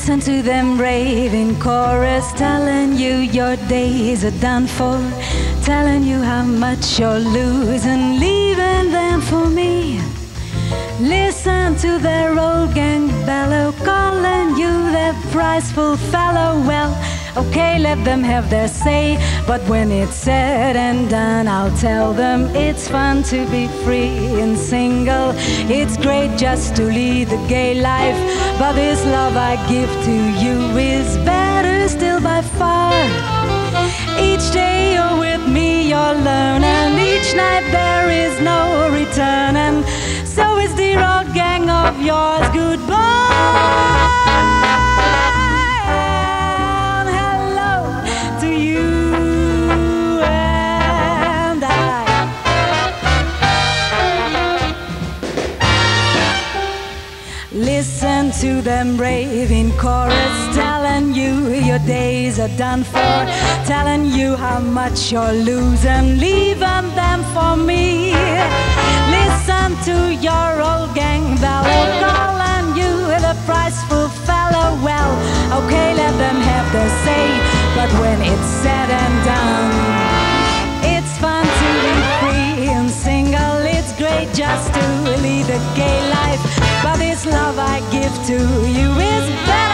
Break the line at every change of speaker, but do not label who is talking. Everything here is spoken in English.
Listen to them rave in chorus, telling you your days are done for, telling you how much you're losing, leaving them for me. Listen to their old gang bellow, calling you their prizeful fellow. Well, okay, let them have their say, but when it's said and done, I'll tell them it's fun to be free and single. It's great just to lead the gay life, but this love I give to you is better still by far. Each day you're with me, you're learning. Each night there is no return, and so is the old gang of yours. Goodbye. And hello to you and I. Listen to them rave in chorus, telling you your days are done for, telling you how much you're losing, leaving them for me. Listen to your old gang bellow, calling you the prizeful fellow. Well, okay, let them have their say, but when it's said and done, it's fun to be free and single. It's great just to lead a gay life, but this love I give to you is better